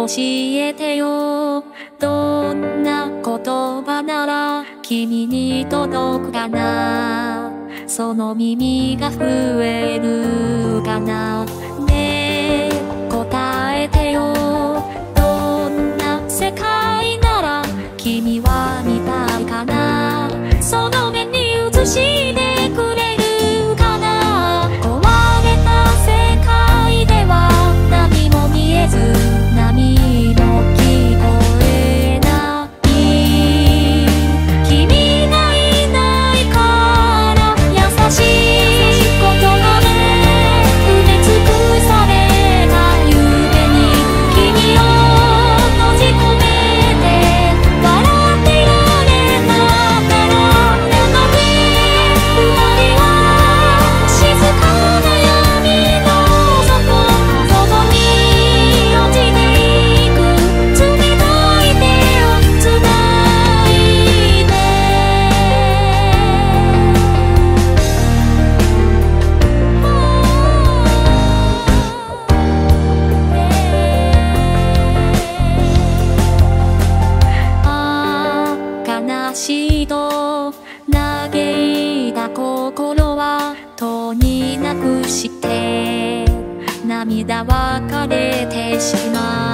えてよ。どんな言葉なら君に届くかな。その耳が増えるかな。ねえ答えてよ。どんな世界なら君は見たいかな。その目に映してくれるかな。壊れた世界では何も見えず波も聞こえない。君がいないから優しい言葉で埋め尽くされた夢に君を閉じ込めて笑っていられながら、なのに二人は静かな闇の底に落ちていく。冷たい手をつないで。ああ悲しいと嘆いた心はとになくして涙は枯れてしまう。